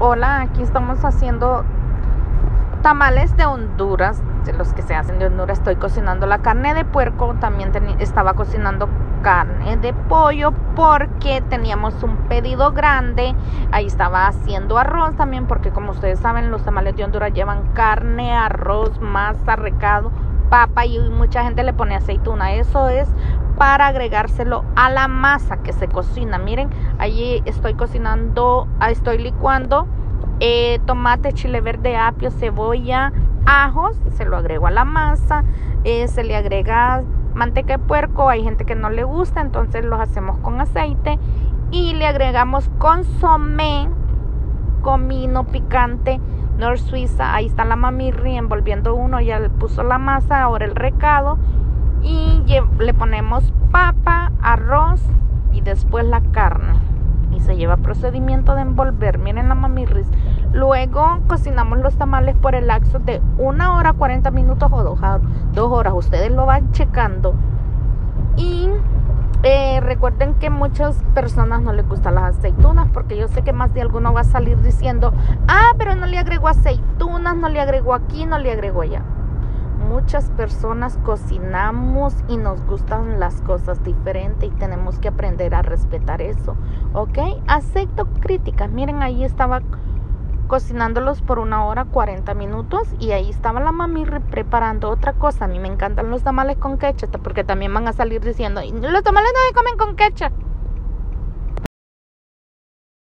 Hola, aquí estamos haciendo tamales de Honduras, de los que se hacen de Honduras. Estoy cocinando la carne de puerco, también estaba cocinando carne de pollo porque teníamos un pedido grande. Ahí estaba haciendo arroz también porque, como ustedes saben, los tamales de Honduras llevan carne, arroz, masa, recado, papa y mucha gente le pone aceituna. Eso es para agregárselo a la masa que se cocina. Miren, allí estoy cocinando, estoy licuando tomate, chile verde, apio, cebolla, ajos. Se lo agrego a la masa. Se le agrega manteca de puerco. Hay gente que no le gusta, entonces los hacemos con aceite y le agregamos consomé, comino, picante, Nor Suiza. Ahí está la mamirri envolviendo uno, ya le puso la masa, ahora el recado, y le ponemos papa, arroz y después la carne, y se lleva procedimiento de envolver. Miren la mamirris. Luego cocinamos los tamales por el lapso de 1 hora 40 minutos o 2 horas. Ustedes lo van checando. Y recuerden que muchas personas no les gustan las aceitunas, porque yo sé que más de alguno va a salir diciendo: pero no le agregó aceitunas, no le agregó aquí, no le agregó allá. Muchas personas cocinamos y nos gustan las cosas diferentes y tenemos que aprender a respetar eso, ¿ok? Acepto críticas. Miren, ahí estaba cocinándolos por 1 hora 40 minutos y ahí estaba la mami preparando otra cosa. A mí me encantan los tamales con ketchup, porque también van a salir diciendo: los tamales no se comen con ketchup.